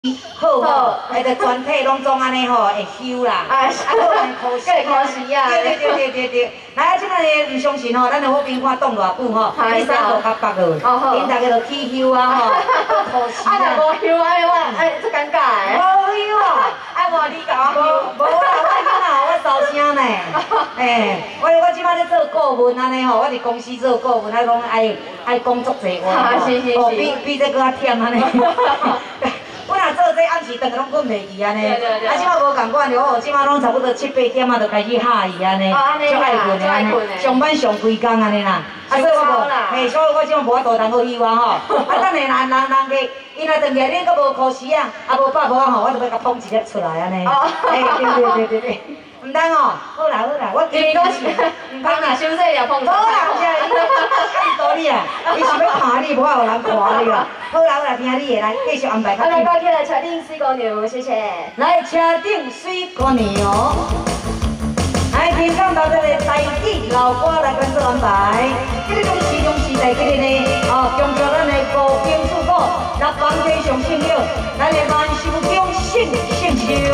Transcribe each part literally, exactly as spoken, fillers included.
好无？哎，着全体拢总安尼吼，会休啦，啊，好安可惜可惜啊！ 对对对对对对。来，即摆日唔相信吼，咱的好兵看冻偌久吼，你衫裤较白落，因大家就起休啊吼，可惜啊。 啊，若无休哎我哎，这尴尬诶。 无休啊！ 啊，无你甲我休。 无啦，我囡仔我收声呢。哎，我我即摆咧做顾问安尼吼，我伫公司做顾问，啊讲爱爱工作侪话吼，哦比比这搁较忝安尼。我若做这暗时顿拢困袂去安尼，啊，即摆无共款着，我即摆拢差不多七八点啊，就开始下伊安尼，足爱困的安尼，上班上规工安尼啦。啊，所以我无，嘿，所以我即摆无法度通好休啊吼。啊，等下人人人人客，伊若转起来，恁搁无考试啊，啊无百无啊吼，我就要甲捧一粒出来安尼。嘿，对对对对对，唔当哦，好啦好啦，我今讲是，唔通啦， 休息也捧。 好啦，有啥？你看道理啊，伊想要拍你，无法有人看你啦。好啦好啦，听你的来，继续安排。 啊，来，我起来车顶水姑娘，谢谢。 来，车顶水姑娘。来，听讲到这个台语老歌来跟做安排。今日恭喜恭喜在今日呢，哦，恭祝咱的高兵出国，六方非常幸运，咱的万寿宫胜胜寿。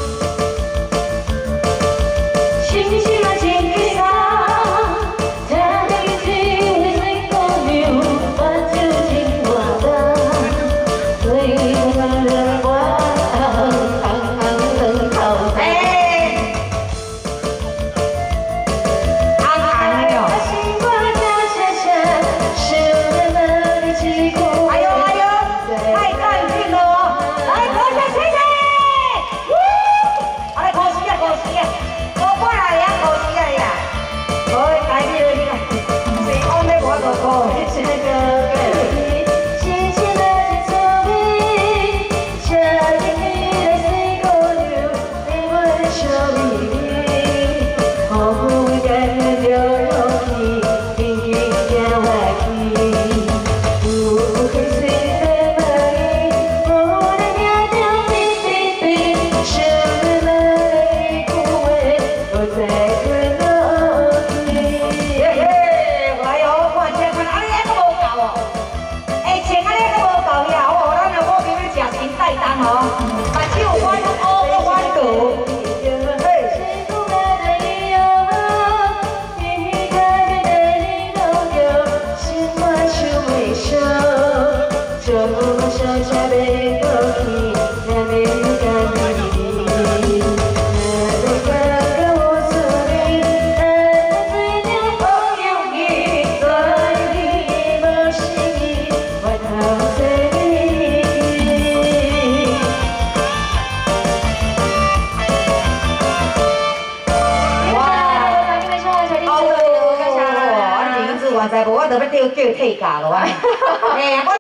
星星啊，星星啊。我才无，我着要叫叫退价咯，嘿，我。